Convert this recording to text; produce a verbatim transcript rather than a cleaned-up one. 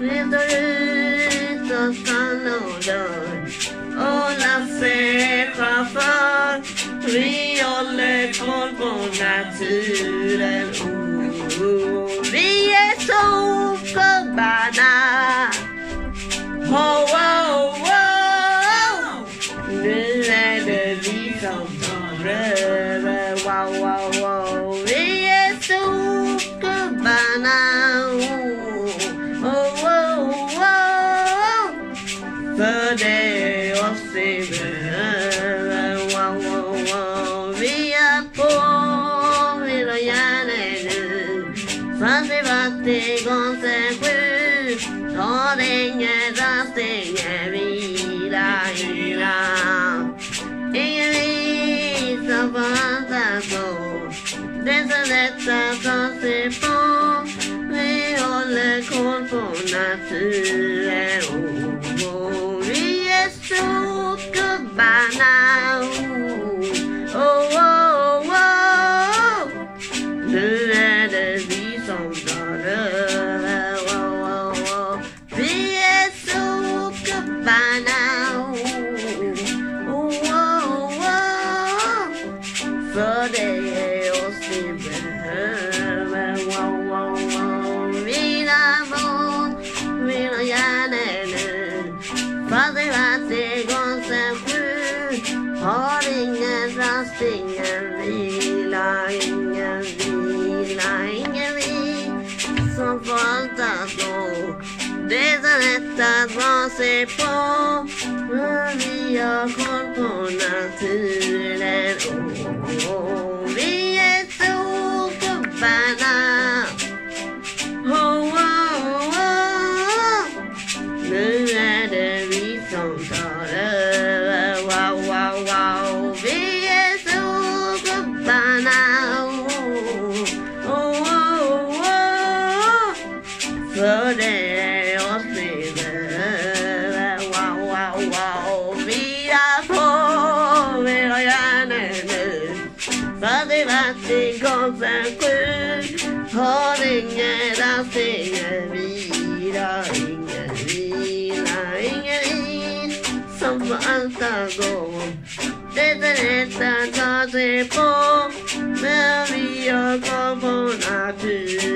Vi står ut och stannar och dör. Och Lasse chaufför, vi håller koll på naturen. Oh, oh. Vi är såpgubbarna. Oh, oh, oh. Nu är det vi som tar över. Wow, wow, wow. Vi är såpgubbarna. Oh, oh, oh, oh. För det är oss vi behöver. Wow, wow, wow. Vi är på, vi drar gärna nu. Fast det varit igång sen sju. Ta ingen rast, ingen vila, vila. Ingen visa på andra så. Det är så lätt att ta sig på. Vi håller koll på naturen. Oh, oh. Vi är såpgubbarna. Oh, oh, oh, oh. Nu är det vi som drar över. Oh, oh, oh. Vi är såpgubbarna. Oh, oh, oh, oh. För det är oss vi behöver. Wow, wow, wow. Vila bort, vila gärna nu. Fast det varit igång sen sju. Har ingen rast, ingen vila. Ingen vila, ingen vila. Som får allt att gå. Det är så lätt att dra sig på. Men vi har koll på naturen. Oh, oh. Vi är såpgubbarna. Oh, oh, oh. Nu är det vi som tar över. Wow, wow, wow. Vi är såpgubbarna. Oh, oh, oh, oh. För det är oss vi behöver. Wow, wow, wow. Vi är på, vi drar gärna nu. För det varit igång sen sju. Har ingen rast, ingen vila. Ingen vila, ingen is. Som får allt att gå. Det är lätt att ta sig på. Men vi har koll på naturen.